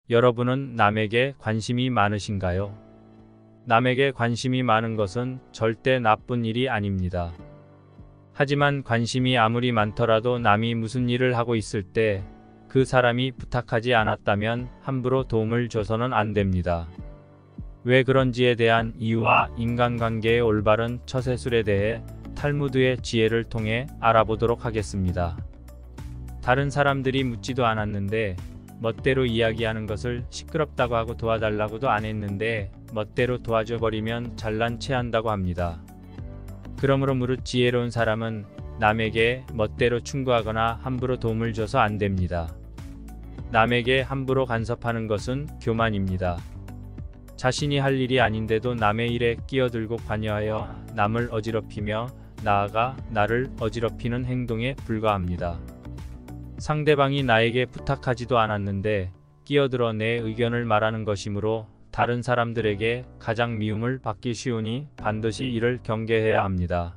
여러분은 남에게 관심이 많으신가요? 남에게 관심이 많은 것은 절대 나쁜 일이 아닙니다. 하지만 관심이 아무리 많더라도 남이 무슨 일을 하고 있을 때 그 사람이 부탁하지 않았다면 함부로 도움을 줘서는 안 됩니다. 왜 그런지에 대한 이유와 인간관계의 올바른 처세술에 대해 탈무드의 지혜를 통해 알아보도록 하겠습니다. 다른 사람들이 묻지도 않았는데 멋대로 이야기하는 것을 시끄럽다고 하고 도와달라고도 안 했는데 멋대로 도와줘 버리면 잘난 체한다고 합니다. 그러므로 무릇 지혜로운 사람은 남에게 멋대로 충고하거나 함부로 도움을 줘서 안 됩니다. 남에게 함부로 간섭하는 것은 교만입니다. 자신이 할 일이 아닌데도 남의 일에 끼어들고 관여하여 남을 어지럽히며 나아가 나를 어지럽히는 행동에 불과합니다. 상대방이 나에게 부탁하지도 않았는데 끼어들어 내 의견을 말하는 것이므로 다른 사람들에게 가장 미움을 받기 쉬우니 반드시 이를 경계해야 합니다.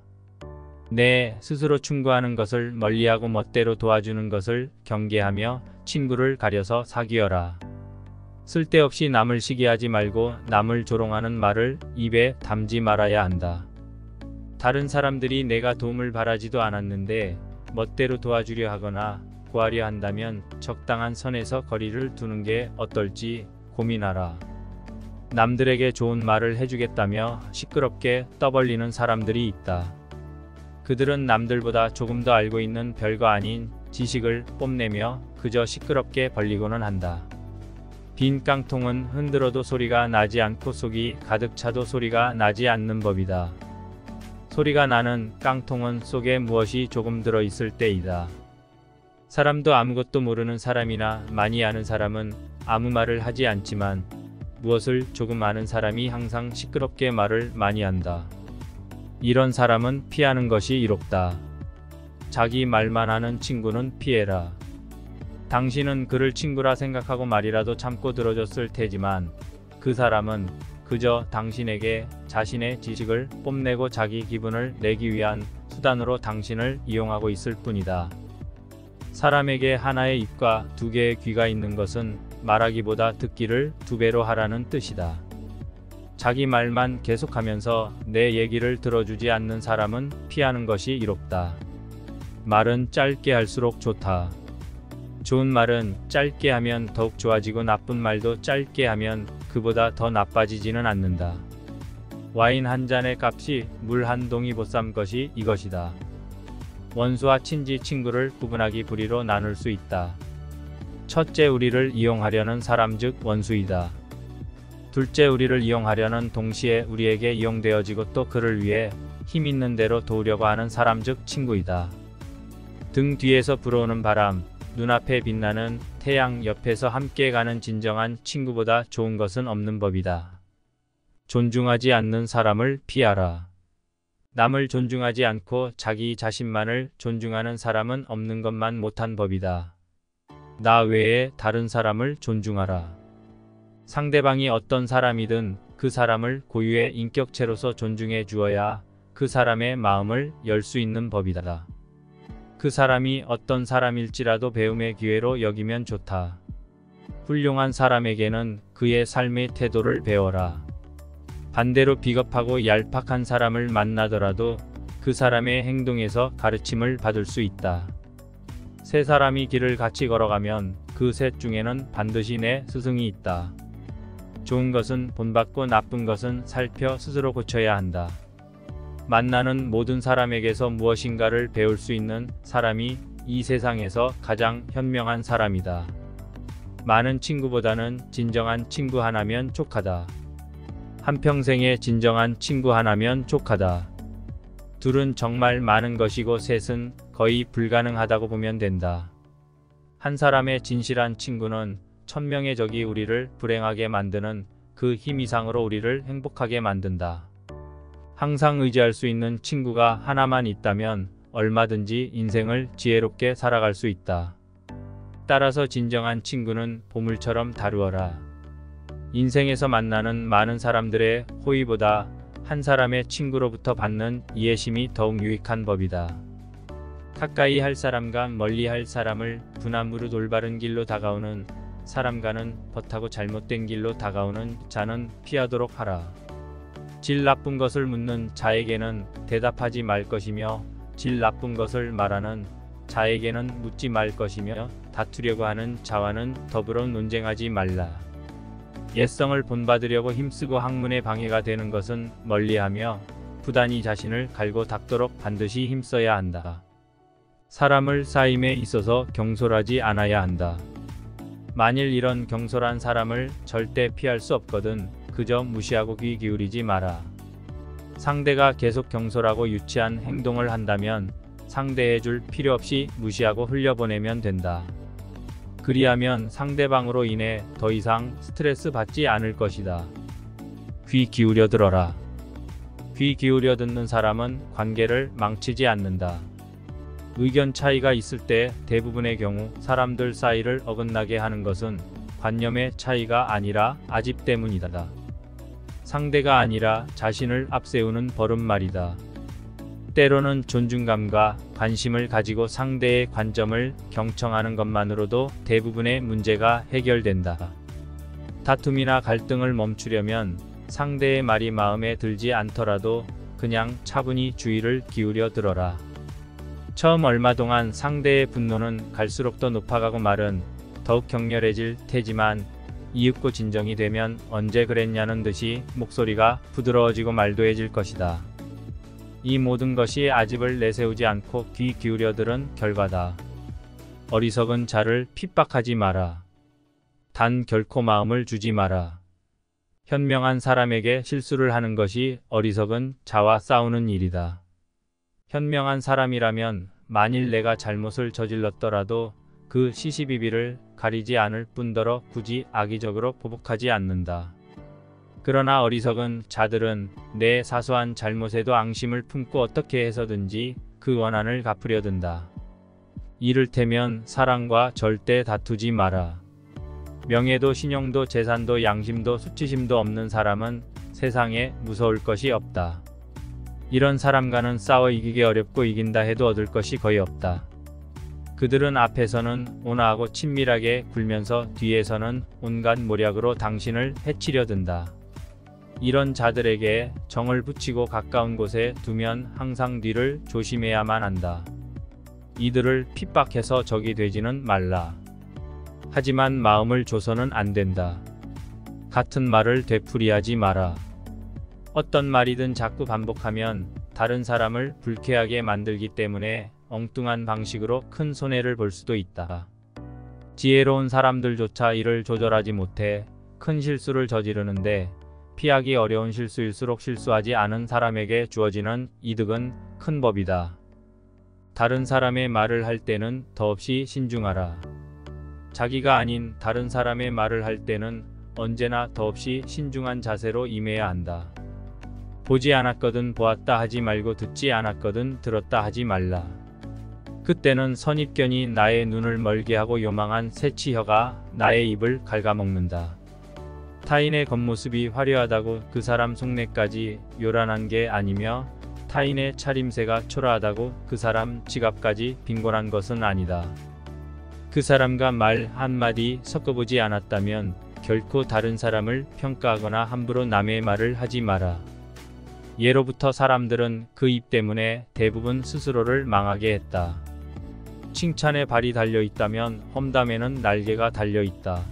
내 스스로 충고하는 것을 멀리하고 멋대로 도와주는 것을 경계하며 친구를 가려서 사귀어라. 쓸데없이 남을 시기하지 말고 남을 조롱하는 말을 입에 담지 말아야 한다. 다른 사람들이 내가 도움을 바라지도 않았는데 멋대로 도와주려 하거나 구하려 한다면 적당한 선에서 거리를 두는 게 어떨지 고민하라. 남들에게 좋은 말을 해주겠다며 시끄럽게 떠벌리는 사람들이 있다. 그들은 남들보다 조금 더 알고 있는 별거 아닌 지식을 뽐내며 그저 시끄럽게 벌리고는 한다. 빈 깡통은 흔들어도 소리가 나지 않고 속이 가득 차도 소리가 나지 않는 법이다. 소리가 나는 깡통은 속에 무엇이 조금 들어 있을 때이다. 사람도 아무것도 모르는 사람이나 많이 아는 사람은 아무 말을 하지 않지만 무엇을 조금 아는 사람이 항상 시끄럽게 말을 많이 한다. 이런 사람은 피하는 것이 이롭다. 자기 말만 하는 친구는 피해라. 당신은 그를 친구라 생각하고 말이라도 참고 들어줬을 테지만 그 사람은 그저 당신에게 자신의 지식을 뽐내고 자기 기분을 내기 위한 수단으로 당신을 이용하고 있을 뿐이다. 사람에게 하나의 입과 두 개의 귀가 있는 것은 말하기보다 듣기를 두 배로 하라는 뜻이다. 자기 말만 계속하면서 내 얘기를 들어주지 않는 사람은 피하는 것이 이롭다. 말은 짧게 할수록 좋다. 좋은 말은 짧게 하면 더욱 좋아지고 나쁜 말도 짧게 하면 그보다 더 나빠지지는 않는다. 와인 한 잔의 값이 물 한 동이 보쌈 것이 이것이다. 원수와 친지 친구를 구분하기 부리로 나눌 수 있다. 첫째 우리를 이용하려는 사람 즉 원수이다. 둘째 우리를 이용하려는 동시에 우리에게 이용되어지고 또 그를 위해 힘 있는 대로 도우려고 하는 사람 즉 친구이다. 등 뒤에서 불어오는 바람, 눈앞에 빛나는 태양 옆에서 함께 가는 진정한 친구보다 좋은 것은 없는 법이다. 존중하지 않는 사람을 피하라. 남을 존중하지 않고 자기 자신만을 존중하는 사람은 없는 것만 못한 법이다. 나 외에 다른 사람을 존중하라. 상대방이 어떤 사람이든 그 사람을 고유의 인격체로서 존중해 주어야 그 사람의 마음을 열 수 있는 법이다. 그 사람이 어떤 사람일지라도 배움의 기회로 여기면 좋다. 훌륭한 사람에게는 그의 삶의 태도를 배워라. 반대로 비겁하고 얄팍한 사람을 만나더라도 그 사람의 행동에서 가르침을 받을 수 있다. 세 사람이 길을 같이 걸어가면 그 셋 중에는 반드시 내 스승이 있다. 좋은 것은 본받고 나쁜 것은 살펴 스스로 고쳐야 한다. 만나는 모든 사람에게서 무엇인가를 배울 수 있는 사람이 이 세상에서 가장 현명한 사람이다. 많은 친구보다는 진정한 친구 하나면 족하다. 한평생에 진정한 친구 하나면 족하다. 둘은 정말 많은 것이고 셋은 거의 불가능하다고 보면 된다. 한 사람의 진실한 친구는 1000명의 적이 우리를 불행하게 만드는 그 힘 이상으로 우리를 행복하게 만든다. 항상 의지할 수 있는 친구가 하나만 있다면 얼마든지 인생을 지혜롭게 살아갈 수 있다. 따라서 진정한 친구는 보물처럼 다루어라. 인생에서 만나는 많은 사람들의 호의보다 한 사람의 친구로부터 받는 이해심이 더욱 유익한 법이다. 가까이 할 사람과 멀리 할 사람을 분함으로 올바른 길로 다가오는 사람과는 벗하고 잘못된 길로 다가오는 자는 피하도록 하라. 질 나쁜 것을 묻는 자에게는 대답하지 말 것이며 질 나쁜 것을 말하는 자에게는 묻지 말 것이며 다투려고 하는 자와는 더불어 논쟁하지 말라. 옛성을 본받으려고 힘쓰고 학문에 방해가 되는 것은 멀리하며 부단히 자신을 갈고 닦도록 반드시 힘써야 한다. 사람을 쌓임에 있어서 경솔하지 않아야 한다. 만일 이런 경솔한 사람을 절대 피할 수 없거든 그저 무시하고 귀 기울이지 마라. 상대가 계속 경솔하고 유치한 행동을 한다면 상대해줄 필요 없이 무시하고 흘려보내면 된다. 그리하면 상대방으로 인해 더 이상 스트레스 받지 않을 것이다. 귀 기울여 들어라. 귀 기울여 듣는 사람은 관계를 망치지 않는다. 의견 차이가 있을 때 대부분의 경우 사람들 사이를 어긋나게 하는 것은 관념의 차이가 아니라 아집 때문이다. 상대가 아니라 자신을 앞세우는 버릇말이다. 때로는 존중감과 관심을 가지고 상대의 관점을 경청하는 것만으로도 대부분의 문제가 해결된다. 다툼이나 갈등을 멈추려면 상대의 말이 마음에 들지 않더라도 그냥 차분히 주의를 기울여 들어라. 처음 얼마 동안 상대의 분노는 갈수록 더 높아가고 말은 더욱 격렬해질 테지만 이윽고 진정이 되면 언제 그랬냐는 듯이 목소리가 부드러워지고 말도해질 것이다. 이 모든 것이 아집을 내세우지 않고 귀 기울여 들은 결과다. 어리석은 자를 핍박하지 마라. 단 결코 마음을 주지 마라. 현명한 사람에게 실수를 하는 것이 어리석은 자와 싸우는 일이다. 현명한 사람이라면 만일 내가 잘못을 저질렀더라도 그 시시비비를 가리지 않을 뿐더러 굳이 악의적으로 보복하지 않는다. 그러나 어리석은 자들은 내 사소한 잘못에도 앙심을 품고 어떻게 해서든지 그 원한을 갚으려 든다. 이를테면 사랑과 절대 다투지 마라. 명예도 신용도 재산도 양심도 수치심도 없는 사람은 세상에 무서울 것이 없다. 이런 사람과는 싸워 이기기 어렵고 이긴다 해도 얻을 것이 거의 없다. 그들은 앞에서는 온화하고 친밀하게 굴면서 뒤에서는 온갖 모략으로 당신을 해치려 든다. 이런 자들에게 정을 붙이고 가까운 곳에 두면 항상 뒤를 조심해야만 한다. 이들을 핍박해서 적이 되지는 말라. 하지만 마음을 줘서는 안 된다. 같은 말을 되풀이하지 마라. 어떤 말이든 자꾸 반복하면 다른 사람을 불쾌하게 만들기 때문에 엉뚱한 방식으로 큰 손해를 볼 수도 있다. 지혜로운 사람들조차 이를 조절하지 못해 큰 실수를 저지르는데 피하기 어려운 실수일수록 실수하지 않은 사람에게 주어지는 이득은 큰 법이다. 다른 사람의 말을 할 때는 더없이 신중하라. 자기가 아닌 다른 사람의 말을 할 때는 언제나 더없이 신중한 자세로 임해야 한다. 보지 않았거든 보았다 하지 말고 듣지 않았거든 들었다 하지 말라. 그때는 선입견이 나의 눈을 멀게 하고 요망한 새치혀가 나의 입을 갉아먹는다. 타인의 겉모습이 화려하다고 그 사람 속내까지 요란한 게 아니며 타인의 차림새가 초라하다고 그 사람 지갑까지 빈곤한 것은 아니다. 그 사람과 말 한마디 섞어보지 않았다면 결코 다른 사람을 평가하거나 함부로 남의 말을 하지 마라. 예로부터 사람들은 그 입 때문에 대부분 스스로를 망하게 했다. 칭찬에 발이 달려있다면 험담에는 날개가 달려있다.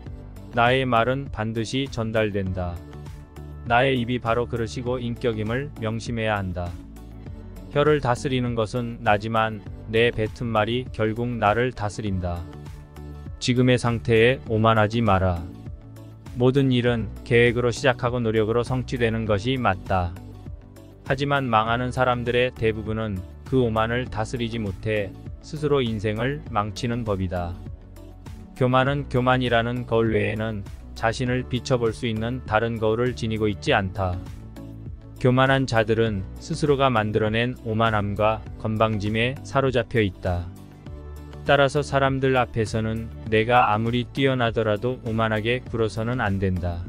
나의 말은 반드시 전달된다. 나의 입이 바로 그릇이고 인격임을 명심해야 한다. 혀를 다스리는 것은 나지만 내 뱉은 말이 결국 나를 다스린다. 지금의 상태에 오만하지 마라. 모든 일은 계획으로 시작하고 노력으로 성취되는 것이 맞다. 하지만 망하는 사람들의 대부분은 그 오만을 다스리지 못해 스스로 인생을 망치는 법이다. 교만은 교만이라는 거울 외에는 자신을 비춰볼 수 있는 다른 거울을 지니고 있지 않다. 교만한 자들은 스스로가 만들어낸 오만함과 건방짐에 사로잡혀 있다. 따라서 사람들 앞에서는 내가 아무리 뛰어나더라도 오만하게 굴어서는 안 된다.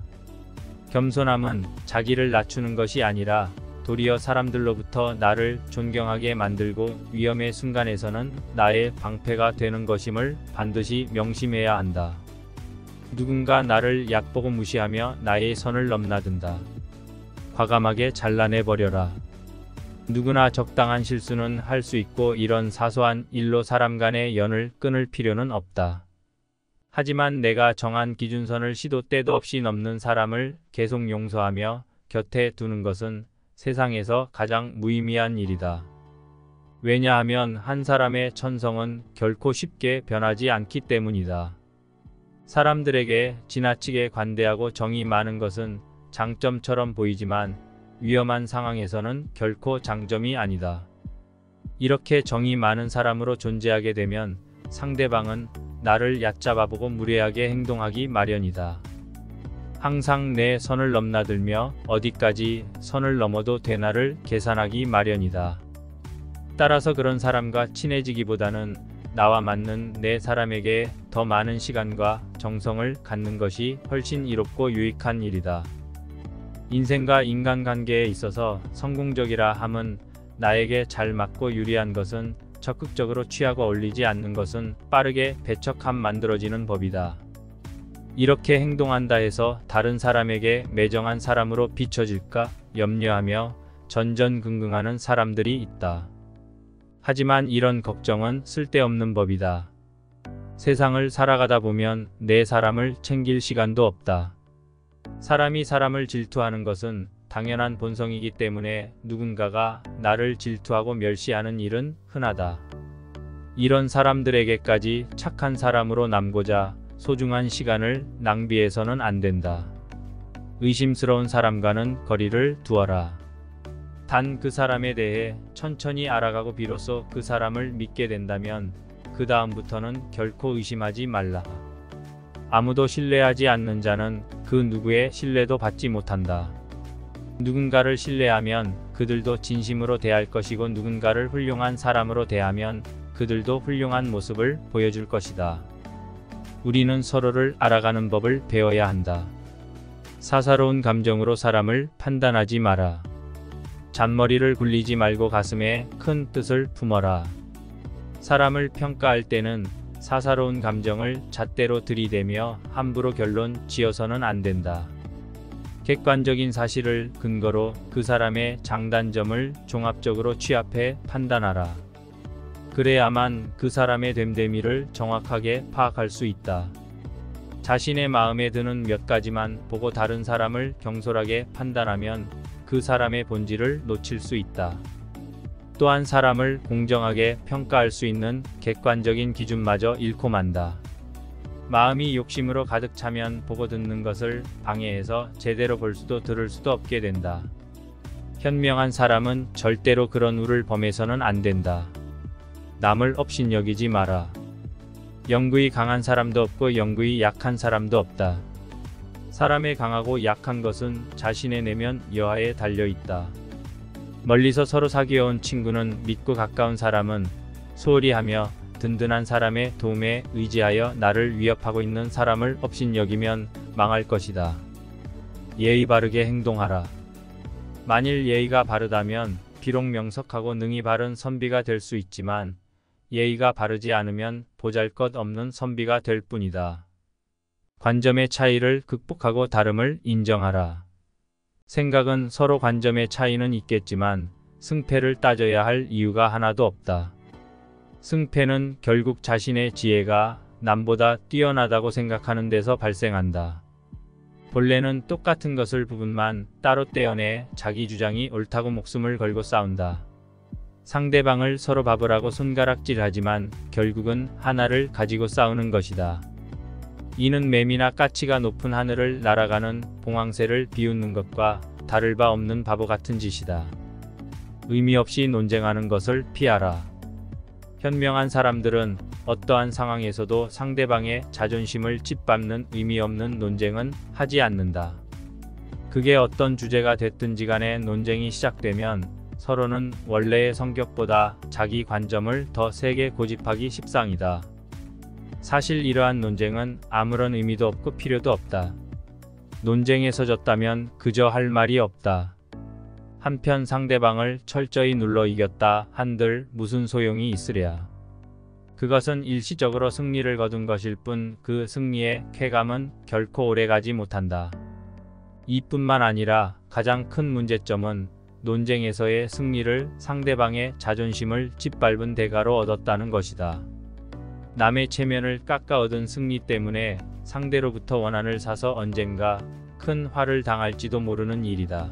겸손함은 자기를 낮추는 것이 아니라 도리어 사람들로부터 나를 존경하게 만들고 위험의 순간에서는 나의 방패가 되는 것임을 반드시 명심해야 한다. 누군가 나를 약보고 무시하며 나의 선을 넘나든다. 과감하게 잘라내버려라. 누구나 적당한 실수는 할 수 있고 이런 사소한 일로 사람 간의 연을 끊을 필요는 없다. 하지만 내가 정한 기준선을 시도 때도 없이 넘는 사람을 계속 용서하며 곁에 두는 것은 세상에서 가장 무의미한 일이다. 왜냐하면 한 사람의 천성은 결코 쉽게 변하지 않기 때문이다. 사람들에게 지나치게 관대하고 정이 많은 것은 장점처럼 보이지만 위험한 상황에서는 결코 장점이 아니다. 이렇게 정이 많은 사람으로 존재하게 되면 상대방은 나를 얕잡아보고 무례하게 행동하기 마련이다. 항상 내 선을 넘나들며 어디까지 선을 넘어도 되나를 계산하기 마련이다. 따라서 그런 사람과 친해지기보다는 나와 맞는 내 사람에게 더 많은 시간과 정성을 갖는 것이 훨씬 이롭고 유익한 일이다. 인생과 인간관계에 있어서 성공적이라 함은 나에게 잘 맞고 유리한 것은 적극적으로 취하고 어울리지 않는 것은 빠르게 배척함 만들어지는 법이다. 이렇게 행동한다 해서 다른 사람에게 매정한 사람으로 비춰질까 염려하며 전전긍긍하는 사람들이 있다. 하지만 이런 걱정은 쓸데없는 법이다. 세상을 살아가다 보면 내 사람을 챙길 시간도 없다. 사람이 사람을 질투하는 것은 당연한 본성이기 때문에 누군가가 나를 질투하고 멸시하는 일은 흔하다. 이런 사람들에게까지 착한 사람으로 남고자 소중한 시간을 낭비해서는 안 된다. 의심스러운 사람과는 거리를 두어라. 단 그 사람에 대해 천천히 알아가고 비로소 그 사람을 믿게 된다면 그 다음부터는 결코 의심하지 말라. 아무도 신뢰하지 않는 자는 그 누구의 신뢰도 받지 못한다. 누군가를 신뢰하면 그들도 진심으로 대할 것이고 누군가를 훌륭한 사람으로 대하면 그들도 훌륭한 모습을 보여줄 것이다. 우리는 서로를 알아가는 법을 배워야 한다. 사사로운 감정으로 사람을 판단하지 마라. 잔머리를 굴리지 말고 가슴에 큰 뜻을 품어라. 사람을 평가할 때는 사사로운 감정을 잣대로 들이대며 함부로 결론 지어서는 안 된다. 객관적인 사실을 근거로 그 사람의 장단점을 종합적으로 취합해 판단하라. 그래야만 그 사람의 됨됨이를 정확하게 파악할 수 있다. 자신의 마음에 드는 몇 가지만 보고 다른 사람을 경솔하게 판단하면 그 사람의 본질을 놓칠 수 있다. 또한 사람을 공정하게 평가할 수 있는 객관적인 기준마저 잃고 만다. 마음이 욕심으로 가득 차면 보고 듣는 것을 방해해서 제대로 볼 수도 들을 수도 없게 된다. 현명한 사람은 절대로 그런 우를 범해서는 안 된다. 남을 업신여기지 마라. 영구히 강한 사람도 없고 영구히 약한 사람도 없다. 사람의 강하고 약한 것은 자신의 내면 여하에 달려있다. 멀리서 서로 사귀어온 친구는 믿고 가까운 사람은 소홀히 하며 든든한 사람의 도움에 의지하여 나를 위협하고 있는 사람을 업신여기면 망할 것이다. 예의 바르게 행동하라. 만일 예의가 바르다면 비록 명석하고 능히 바른 선비가 될 수 있지만 예의가 바르지 않으면 보잘것없는 선비가 될 뿐이다. 관점의 차이를 극복하고 다름을 인정하라. 생각은 서로 관점의 차이는 있겠지만 승패를 따져야 할 이유가 하나도 없다. 승패는 결국 자신의 지혜가 남보다 뛰어나다고 생각하는 데서 발생한다. 본래는 똑같은 것을 부분만 따로 떼어내 자기 주장이 옳다고 목숨을 걸고 싸운다. 상대방을 서로 밥을 손가락질하지만 결국은 하나를 가지고 싸우는 것이다. 이는 매미나 까치가 높은 하늘을 날아가는 봉황새를 비웃는 것과 다를 바 없는 바보 같은 짓이다. 의미 없이 논쟁하는 것을 피하라. 현명한 사람들은 어떠한 상황에서도 상대방의 자존심을 짓밟는 의미 없는 논쟁은 하지 않는다. 그게 어떤 주제가 됐든지 간에 논쟁이 시작되면 서로는 원래의 성격보다 자기 관점을 더 세게 고집하기 십상이다. 사실 이러한 논쟁은 아무런 의미도 없고 필요도 없다. 논쟁에서 졌다면 그저 할 말이 없다. 한편 상대방을 철저히 눌러 이겼다 한들 무슨 소용이 있으랴. 그것은 일시적으로 승리를 거둔 것일 뿐 그 승리의 쾌감은 결코 오래가지 못한다. 이뿐만 아니라 가장 큰 문제점은 논쟁에서의 승리를 상대방의 자존심을 짓밟은 대가로 얻었다는 것이다. 남의 체면을 깎아 얻은 승리 때문에 상대로부터 원한을 사서 언젠가 큰 화를 당할지도 모르는 일이다.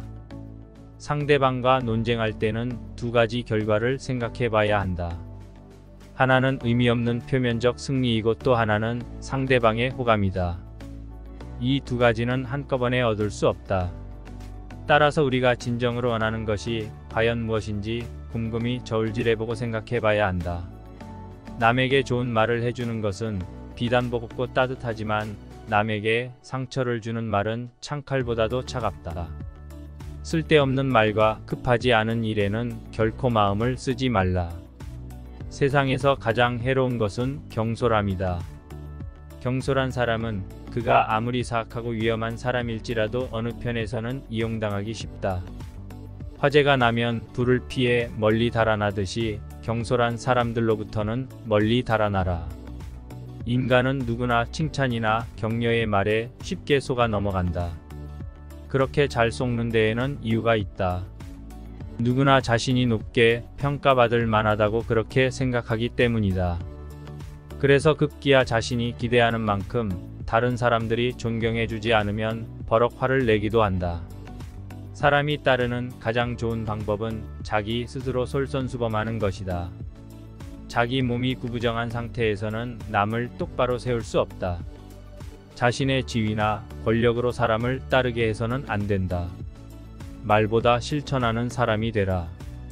상대방과 논쟁할 때는 두 가지 결과를 생각해 봐야 한다. 하나는 의미 없는 표면적 승리이고 또 하나는 상대방의 호감이다. 이 두 가지는 한꺼번에 얻을 수 없다. 따라서 우리가 진정으로 원하는 것이 과연 무엇인지 곰곰이 저울질해보고 생각해 봐야 한다. 남에게 좋은 말을 해주는 것은 비단 버겁고 따뜻하지만 남에게 상처를 주는 말은 창칼보다도 차갑다. 쓸데없는 말과 급하지 않은 일에는 결코 마음을 쓰지 말라. 세상에서 가장 해로운 것은 경솔함이다. 경솔한 사람은 그가 아무리 사악하고 위험한 사람일지라도 어느 편에서는 이용당하기 쉽다. 화재가 나면 불을 피해 멀리 달아나듯이 경솔한 사람들로부터는 멀리 달아나라. 인간은 누구나 칭찬이나 격려의 말에 쉽게 속아 넘어간다. 그렇게 잘 속는 데에는 이유가 있다. 누구나 자신이 높게 평가받을 만하다고 그렇게 생각하기 때문이다. 그래서 급기야 자신이 기대하는 만큼 다른 사람들이 존경해주지 않으면 버럭 화를 내기도 한다. 사람이 따르는 가장 좋은 방법은 자기 스스로 솔선수범하는 것이다. 자기 몸이 구부정한 상태에서는 남을 똑바로 세울 수 없다. 자신의 지위나 권력으로 사람을 따르게 해서는 안 된다. 말보다 실천하는 사람이 되라.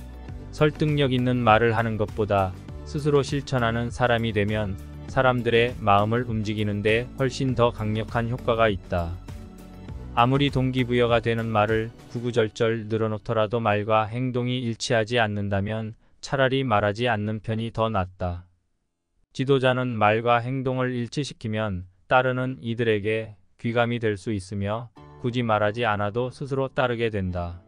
설득력 있는 말을 하는 것보다 스스로 실천하는 사람이 되면 사람들의 마음을 움직이는데 훨씬 더 강력한 효과가 있다. 아무리 동기부여가 되는 말을 구구절절 늘어놓더라도 말과 행동이 일치하지 않는다면 차라리 말하지 않는 편이 더 낫다. 지도자는 말과 행동을 일치시키면 따르는 이들에게 귀감이 될 수 있으며 굳이 말하지 않아도 스스로 따르게 된다.